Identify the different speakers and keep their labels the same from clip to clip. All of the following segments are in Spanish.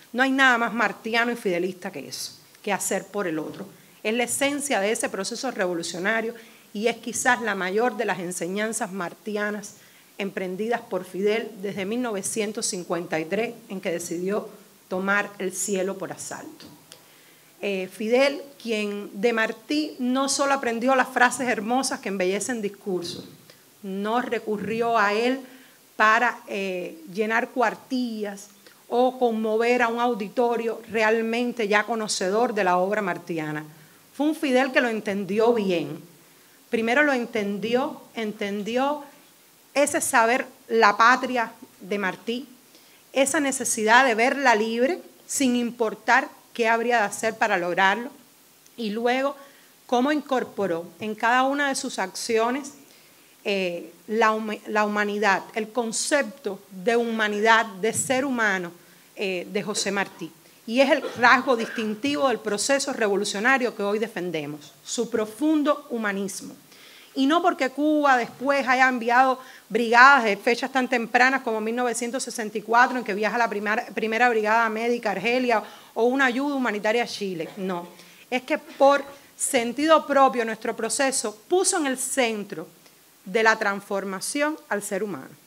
Speaker 1: No hay nada más martiano y fidelista que eso, que hacer por el otro. Es la esencia de ese proceso revolucionario y es quizás la mayor de las enseñanzas martianas emprendidas por Fidel desde 1953, en que decidió tomar el cielo por asalto. Fidel, quien de Martí no solo aprendió las frases hermosas que embellecen discursos, no recurrió a él para llenar cuartillas o conmover a un auditorio realmente ya conocedor de la obra martiana. Fue un Fidel que lo entendió bien. Primero lo entendió ese saber la patria de Martí, esa necesidad de verla libre sin importar qué habría de hacer para lograrlo, y luego cómo incorporó en cada una de sus acciones la humanidad, el concepto de humanidad, de ser humano de José Martí. Y es el rasgo distintivo del proceso revolucionario que hoy defendemos, su profundo humanismo. Y no porque Cuba después haya enviado brigadas de fechas tan tempranas como 1964, en que viaja la primera brigada médica a Argelia, o una ayuda humanitaria a Chile. No, es que por sentido propio nuestro proceso puso en el centro de la transformación al ser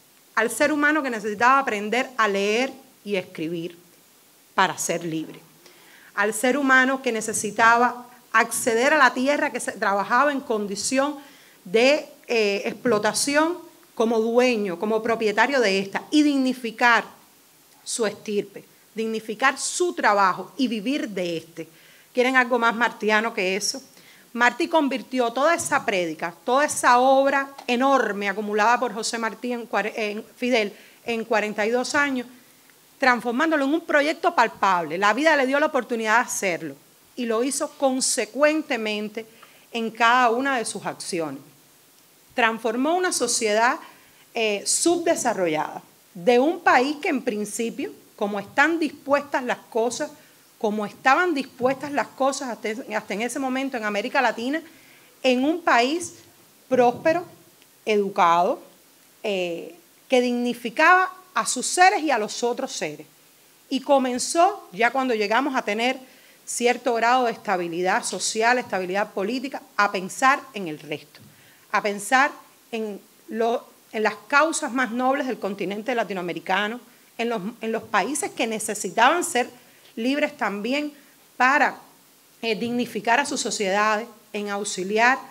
Speaker 1: humano que necesitaba aprender a leer y escribir para ser libre, al ser humano que necesitaba acceder a la tierra que se trabajaba en condición de explotación como dueño, como propietario de esta, y dignificar su estirpe, dignificar su trabajo y vivir de este. ¿Quieren algo más martiano que eso? Martí convirtió toda esa prédica, toda esa obra enorme acumulada por José Martí Fidel en 42 años, transformándolo en un proyecto palpable. La vida le dio la oportunidad de hacerlo y lo hizo consecuentemente en cada una de sus acciones. Transformó una sociedad subdesarrollada de un país que en principio, como están dispuestas las cosas, como estaban dispuestas las cosas hasta en ese momento en América Latina, en un país próspero, educado, que dignificaba a sus seres y a los otros seres. Y comenzó, ya cuando llegamos a tener cierto grado de estabilidad social, estabilidad política, a pensar en el resto, a pensar en las causas más nobles del continente latinoamericano, en los países que necesitaban ser libres también para dignificar a sus sociedades, en auxiliar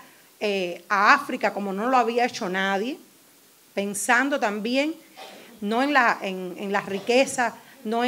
Speaker 1: a África como no lo había hecho nadie, pensando también no en la riqueza, no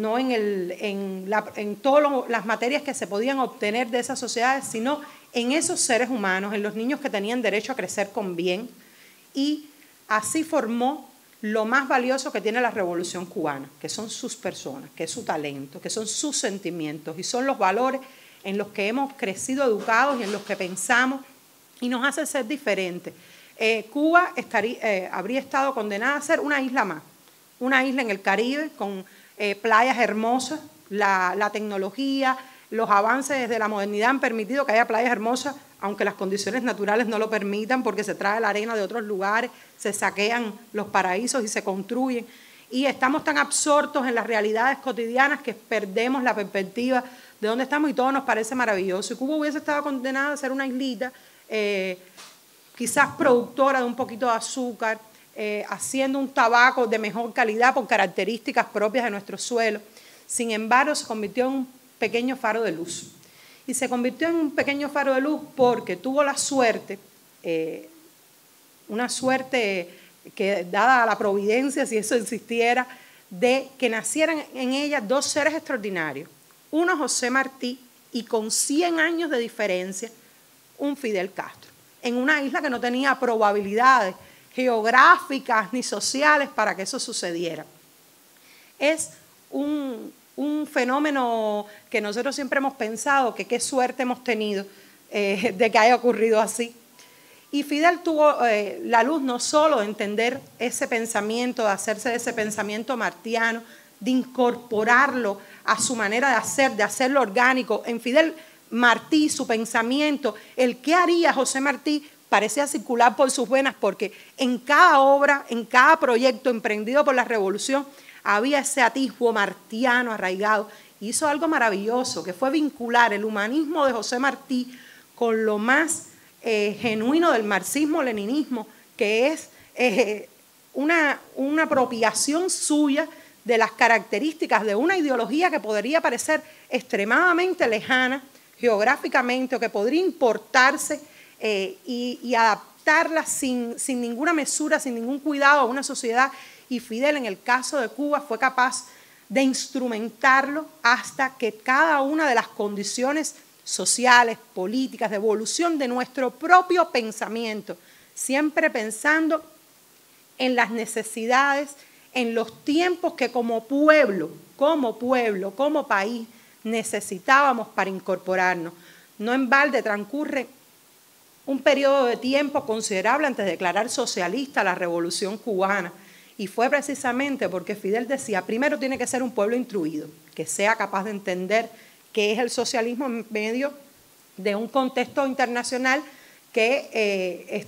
Speaker 1: en todas las materias que se podían obtener de esas sociedades, sino en esos seres humanos, en los niños que tenían derecho a crecer con bien, y así formó lo más valioso que tiene la Revolución Cubana, que son sus personas, que es su talento, que son sus sentimientos y son los valores en los que hemos crecido educados y en los que pensamos y nos hace ser diferentes. Cuba habría estado condenada a ser una isla más, una isla en el Caribe con playas hermosas, la tecnología, los avances desde la modernidad han permitido que haya playas hermosas, aunque las condiciones naturales no lo permitan porque se trae la arena de otros lugares, se saquean los paraísos y se construyen. Y estamos tan absortos en las realidades cotidianas que perdemos la perspectiva de dónde estamos y todo nos parece maravilloso. Y Cuba hubiese estado condenada a ser una islita, quizás productora de un poquito de azúcar, haciendo un tabaco de mejor calidad por características propias de nuestro suelo. Sin embargo, se convirtió en un pequeño faro de luz. Y se convirtió en un pequeño faro de luz porque tuvo la suerte, una suerte que dada a la providencia, si eso existiera, de que nacieran en ella dos seres extraordinarios. Uno, José Martí, y con 100 años de diferencia, un Fidel Castro, en una isla que no tenía probabilidades geográficas ni sociales para que eso sucediera. Es un fenómeno que nosotros siempre hemos pensado que qué suerte hemos tenido de que haya ocurrido así. Y Fidel tuvo la luz no solo de entender ese pensamiento, de hacerse de ese pensamiento martiano, de incorporarlo a su manera de hacerlo orgánico. En Fidel Martí, su pensamiento, el qué haría José Martí, parecía circular por sus venas porque en cada obra, en cada proyecto emprendido por la revolución, había ese atisbo martiano arraigado. Hizo algo maravilloso, que fue vincular el humanismo de José Martí con lo más genuino del marxismo-leninismo, que es una apropiación suya de las características de una ideología que podría parecer extremadamente lejana geográficamente, o que podría importarse y adaptarla sin ninguna mesura, sin ningún cuidado a una sociedad. Y Fidel, en el caso de Cuba, fue capaz de instrumentarlo hasta que cada una de las condiciones sociales, políticas, de evolución de nuestro propio pensamiento, siempre pensando en las necesidades, en los tiempos que como pueblo, como país, necesitábamos para incorporarnos. No en balde transcurre un periodo de tiempo considerable antes de declarar socialista la Revolución Cubana. Y fue precisamente porque Fidel decía, primero tiene que ser un pueblo instruido, que sea capaz de entender qué es el socialismo en medio de un contexto internacional que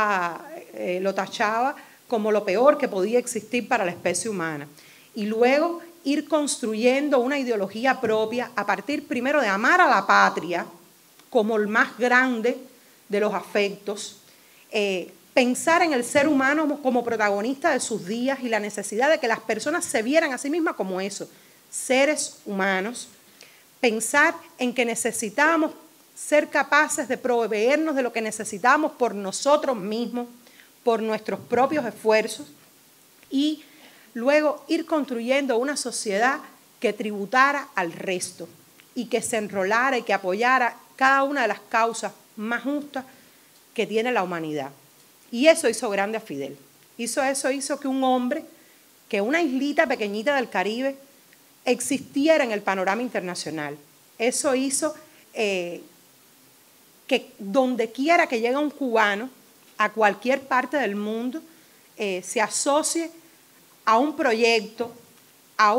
Speaker 1: lo tachaba como lo peor que podía existir para la especie humana. Y luego ir construyendo una ideología propia a partir primero de amar a la patria como el más grande de los afectos, pensar en el ser humano como protagonista de sus días y la necesidad de que las personas se vieran a sí mismas como eso, seres humanos, pensar en que necesitábamos ser capaces de proveernos de lo que necesitábamos por nosotros mismos, por nuestros propios esfuerzos, y luego ir construyendo una sociedad que tributara al resto y que se enrolara y que apoyara cada una de las causas más justas que tiene la humanidad. Y eso hizo grande a Fidel. Eso hizo que un hombre, que una islita pequeñita del Caribe existiera en el panorama internacional. Eso hizo que donde quiera que llegue un cubano, a cualquier parte del mundo, se asocie a un proyecto, a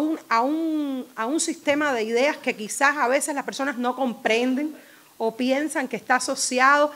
Speaker 1: un sistema de ideas que quizás a veces las personas no comprenden o piensan que está asociado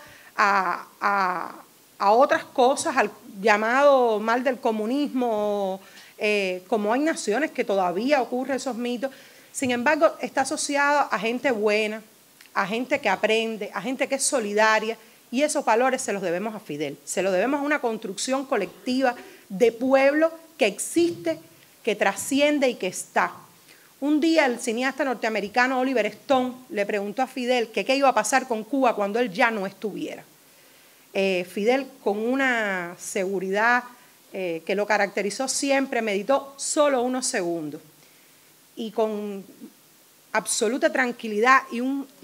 Speaker 1: a otras cosas, al llamado mal del comunismo, como hay naciones que todavía ocurren esos mitos. Sin embargo, está asociado a gente buena, a gente que aprende, a gente que es solidaria, y esos valores se los debemos a Fidel, se los debemos a una construcción colectiva de pueblo que existe, que trasciende y que está. Un día el cineasta norteamericano Oliver Stone le preguntó a Fidel que qué iba a pasar con Cuba cuando él ya no estuviera. Fidel, con una seguridad que lo caracterizó siempre, meditó solo unos segundos y con absoluta tranquilidad y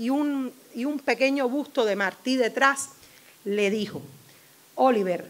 Speaker 1: un pequeño busto de Martí detrás, le dijo: Oliver,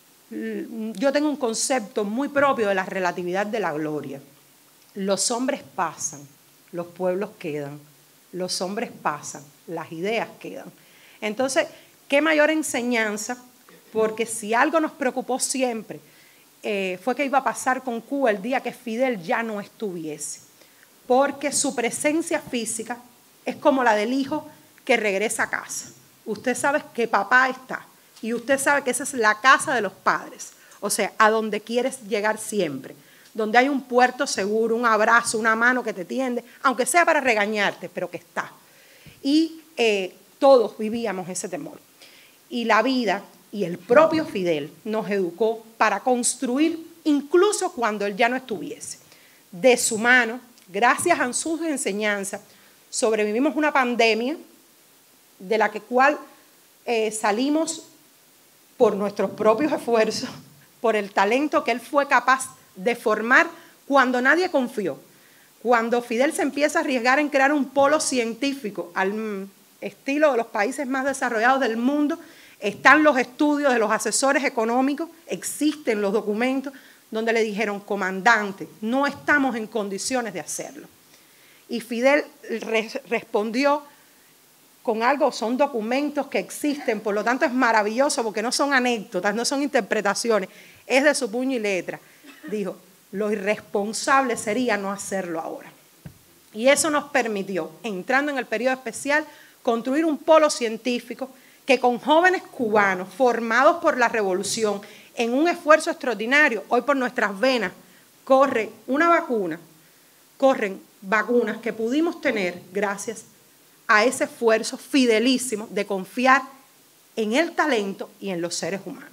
Speaker 1: yo tengo un concepto muy propio de la relatividad de la gloria. Los hombres pasan, los pueblos quedan. Los hombres pasan, las ideas quedan. Entonces, qué mayor enseñanza, porque si algo nos preocupó siempre fue qué iba a pasar con Cuba el día que Fidel ya no estuviese. Porque su presencia física es como la del hijo que regresa a casa. Usted sabe que papá está y usted sabe que esa es la casa de los padres, o sea, a donde quieres llegar siempre, donde hay un puerto seguro, un abrazo, una mano que te tiende, aunque sea para regañarte, pero que está. Y todos vivíamos ese temor. Y la vida y el propio Fidel nos educó para construir incluso cuando él ya no estuviese. De su mano, gracias a sus enseñanzas, sobrevivimos una pandemia de la cual salimos por nuestros propios esfuerzos, por el talento que él fue capaz de formar cuando nadie confió. Cuando Fidel se empieza a arriesgar en crear un polo científico al estilo de los países más desarrollados del mundo, están los estudios de los asesores económicos, existen los documentos donde le dijeron: comandante, no estamos en condiciones de hacerlo. Y Fidel respondió con algo, son documentos que existen, por lo tanto es maravilloso porque no son anécdotas, no son interpretaciones, es de su puño y letra. Dijo: lo irresponsable sería no hacerlo ahora. Y eso nos permitió, entrando en el periodo especial, construir un polo científico que con jóvenes cubanos formados por la revolución en un esfuerzo extraordinario, hoy por nuestras venas corre una vacuna, corren vacunas que pudimos tener gracias a ese esfuerzo fidelísimo de confiar en el talento y en los seres humanos.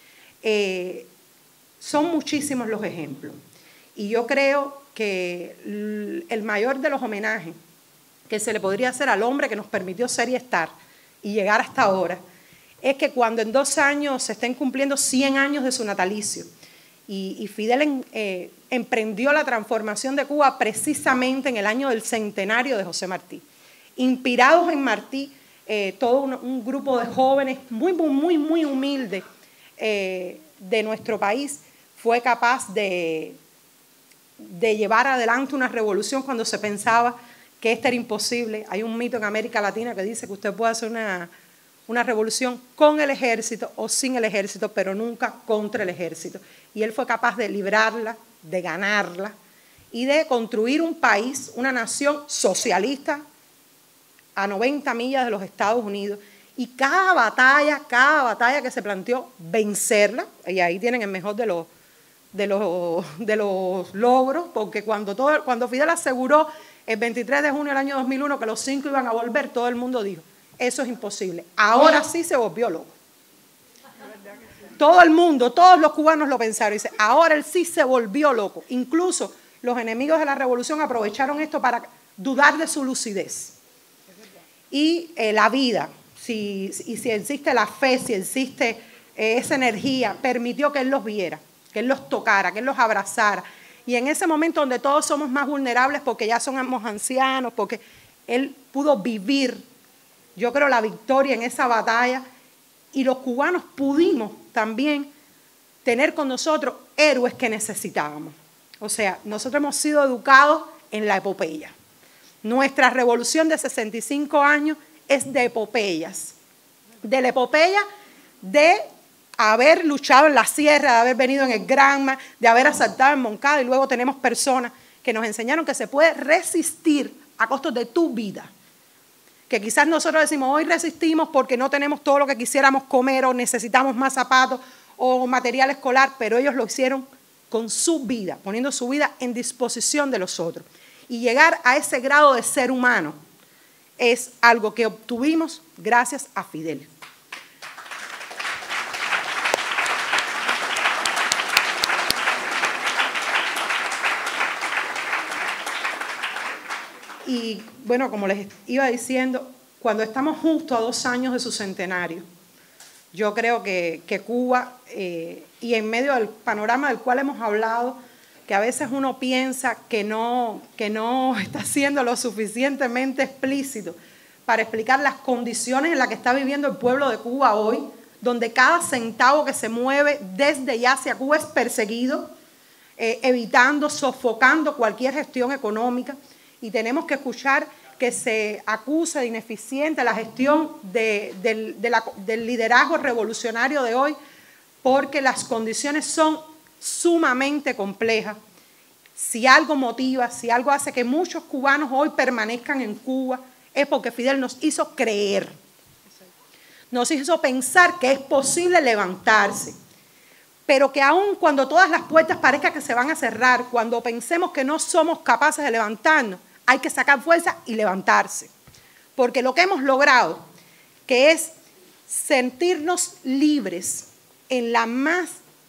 Speaker 1: Son muchísimos los ejemplos y yo creo que el mayor de los homenajes que se le podría hacer al hombre que nos permitió ser y estar y llegar hasta ahora es que cuando en 2 años se estén cumpliendo 100 años de su natalicio y Fidel emprendió la transformación de Cuba precisamente en el año del centenario de José Martí. Inspirados en Martí, todo un grupo de jóvenes muy humilde de nuestro país fue capaz de llevar adelante una revolución cuando se pensaba que esta era imposible. Hay un mito en América Latina que dice que usted puede hacer una revolución con el ejército o sin el ejército, pero nunca contra el ejército. Y él fue capaz de librarla, de ganarla y de construir un país, una nación socialista a 90 millas de los Estados Unidos. Y cada batalla que se planteó, vencerla, y ahí tienen el mejor de los logros, porque cuando Fidel aseguró el 23 de junio del año 2001 que los 5 iban a volver, todo el mundo dijo, eso es imposible. Ahora sí se volvió loco. Todo el mundo, todos los cubanos lo pensaron. Dice, ahora él sí se volvió loco. Incluso los enemigos de la revolución aprovecharon esto para dudar de su lucidez. Y la vida, si existe la fe, si existe esa energía, permitió que él los viera, que él los tocara, que él los abrazara. Y en ese momento donde todos somos más vulnerables porque ya somos ancianos, porque él pudo vivir, yo creo, la victoria en esa batalla, y los cubanos pudimos también tener con nosotros héroes que necesitábamos. O sea, nosotros hemos sido educados en la epopeya. Nuestra revolución de 65 años es de epopeyas. De la epopeya de haber luchado en la sierra, de haber venido en el Granma, de haber asaltado en Moncada, y luego tenemos personas que nos enseñaron que se puede resistir a costos de tu vida. Que quizás nosotros decimos, hoy resistimos porque no tenemos todo lo que quisiéramos comer o necesitamos más zapatos o material escolar, pero ellos lo hicieron con su vida, poniendo su vida en disposición de los otros. Y llegar a ese grado de ser humano es algo que obtuvimos gracias a Fidel. Y bueno, como les iba diciendo, cuando estamos justo a 2 años de su centenario, yo creo que Cuba, y en medio del panorama del cual hemos hablado, que a veces uno piensa que no está siendo lo suficientemente explícito para explicar las condiciones en las que está viviendo el pueblo de Cuba hoy, donde cada centavo que se mueve desde y hacia Cuba es perseguido, evitando, sofocando cualquier gestión económica. Y tenemos que escuchar que se acusa de ineficiente la gestión del liderazgo revolucionario de hoy, porque las condiciones son sumamente complejas. Si algo motiva, si algo hace que muchos cubanos hoy permanezcan en Cuba, es porque Fidel nos hizo creer, nos hizo pensar que es posible levantarse, pero que aun cuando todas las puertas parezcan que se van a cerrar, cuando pensemos que no somos capaces de levantarnos, hay que sacar fuerza y levantarse. Porque lo que hemos logrado, que es sentirnos libres en la más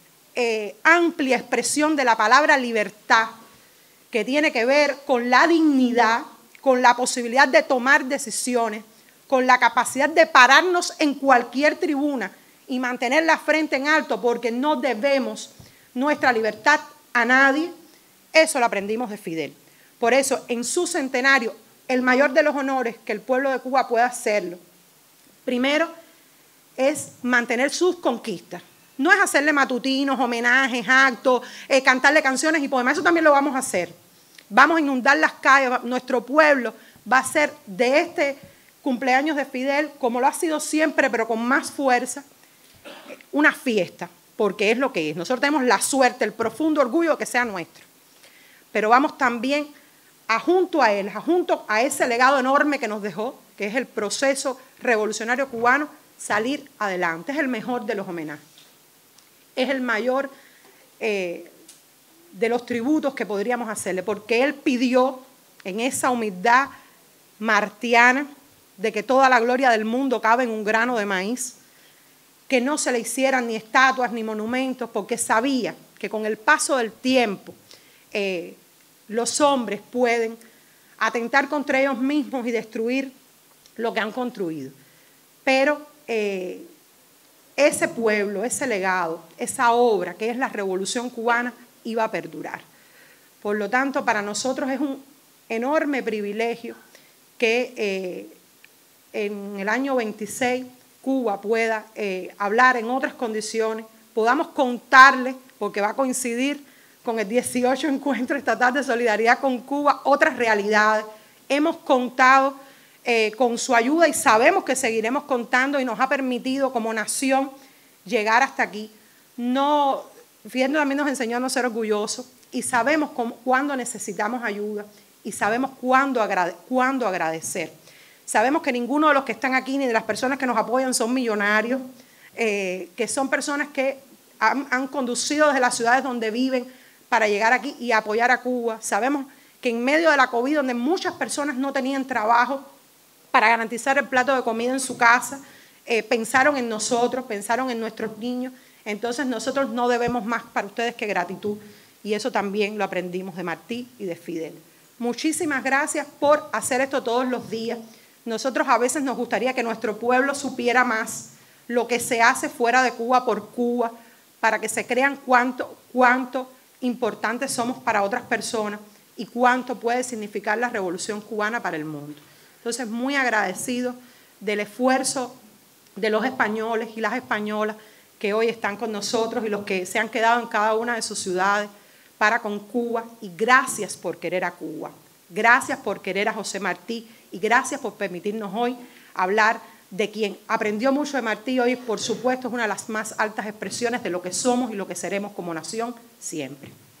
Speaker 1: amplia expresión de la palabra libertad, que tiene que ver con la dignidad, con la posibilidad de tomar decisiones, con la capacidad de pararnos en cualquier tribuna y mantener la frente en alto, porque no debemos nuestra libertad a nadie, eso lo aprendimos de Fidel. Por eso, en su centenario, el mayor de los honores que el pueblo de Cuba pueda hacerlo, primero, es mantener sus conquistas. No es hacerle matutinos, homenajes, actos, cantarle canciones y poemas, eso también lo vamos a hacer. Vamos a inundar las calles, nuestro pueblo va a ser de este cumpleaños de Fidel, como lo ha sido siempre, pero con más fuerza, una fiesta, porque es lo que es. Nosotros tenemos la suerte, el profundo orgullo de que sea nuestro. Pero vamos también junto a él, junto a ese legado enorme que nos dejó, que es el proceso revolucionario cubano, salir adelante. Es el mejor de los homenajes. Es el mayor de los tributos que podríamos hacerle, porque él pidió en esa humildad martiana de que toda la gloria del mundo cabe en un grano de maíz, que no se le hicieran ni estatuas ni monumentos, porque sabía que con el paso del tiempo los hombres pueden atentar contra ellos mismos y destruir lo que han construido. Pero ese pueblo, ese legado, esa obra que es la Revolución Cubana iba a perdurar. Por lo tanto, para nosotros es un enorme privilegio que en el año 26 Cuba pueda hablar en otras condiciones, podamos contarle, porque va a coincidir con el 18 Encuentro Estatal de Solidaridad con Cuba, otras realidades. Hemos contado con su ayuda y sabemos que seguiremos contando y nos ha permitido como nación llegar hasta aquí. Fidel también nos enseñó a no ser orgullosos y sabemos cuándo necesitamos ayuda y sabemos cuándo agradecer. Sabemos que ninguno de los que están aquí ni de las personas que nos apoyan son millonarios, que son personas que han conducido desde las ciudades donde viven para llegar aquí y apoyar a Cuba. Sabemos que en medio de la COVID, donde muchas personas no tenían trabajo para garantizar el plato de comida en su casa, pensaron en nosotros, pensaron en nuestros niños. Entonces nosotros no debemos más para ustedes que gratitud, y eso también lo aprendimos de Martí y de Fidel. Muchísimas gracias por hacer esto todos los días. Nosotros a veces nos gustaría que nuestro pueblo supiera más lo que se hace fuera de Cuba por Cuba, para que se crean cuánto importantes somos para otras personas y cuánto puede significar la Revolución Cubana para el mundo. Entonces, muy agradecido del esfuerzo de los españoles y las españolas que hoy están con nosotros y los que se han quedado en cada una de sus ciudades para con Cuba, y gracias por querer a Cuba, gracias por querer a José Martí y gracias por permitirnos hoy hablar de quien aprendió mucho de Martí. Hoy, por supuesto, es una de las más altas expresiones de lo que somos y lo que seremos como nación siempre.